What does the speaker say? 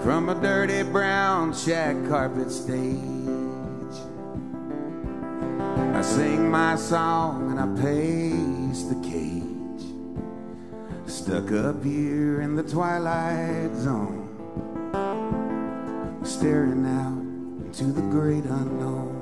from a dirty brown shag carpet stage. I sing my song and I pace the cage, stuck up here in the twilight zone, staring out into the great unknown.